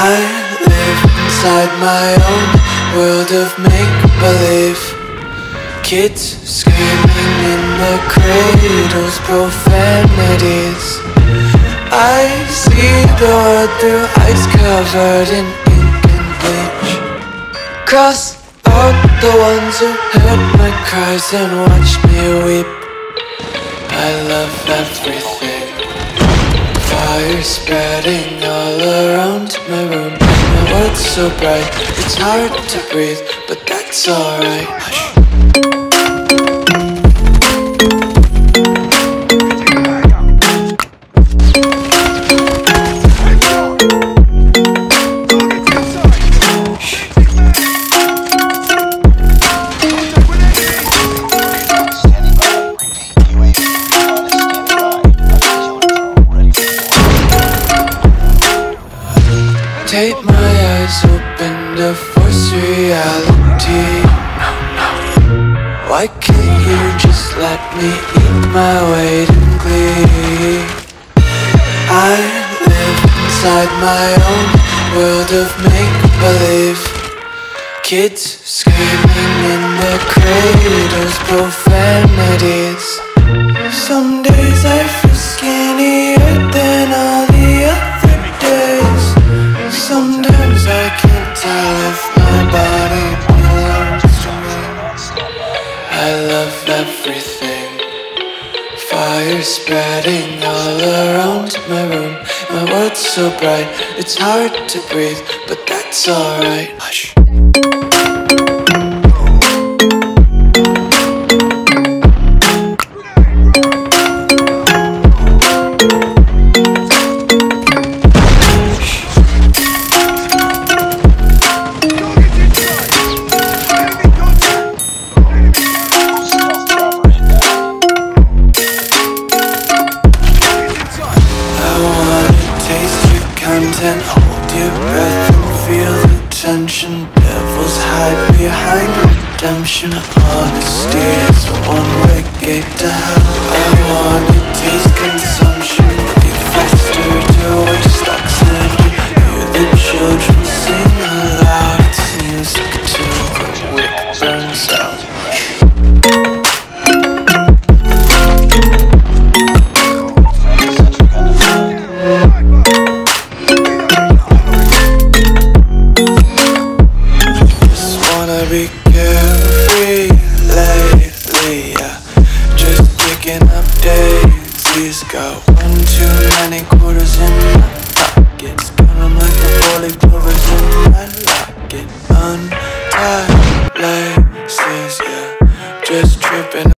I live inside my own world of make-believe. Kids screaming in the cradles, profanities. I see the world through ice covered in ink and bleach. Cross out the ones who heard my cries and watched me weep. I love everything. Fire spreading all around my room. My world's so bright, it's hard to breathe, but that's alright. Hush. Take my eyes open to force reality. Why can't you just let me eat my weight in glee? I live inside my own world of make-believe. Kids screaming in the cradles, profanities. Some days I feel skinnier than all the other days. Sometimes I can't tell if my body belongs to me. I love everything. Fire spreading all around my room. My world's so bright, it's hard to breathe, but that's alright. Hush. And hold your breath and feel the tension. Devils hide behind redemption. Honesty is a one-way gate to hell. I wanna taste consumption. Be faster to waste oxygen. Hear the children sing aloud. It's music till the wick burns out. Be carefree lately, yeah. Just picking up daisies. Got one too many quarters in my pockets. Got 'em like the four-leaf clovers in my locket. Untied laces, yeah. Just tripping.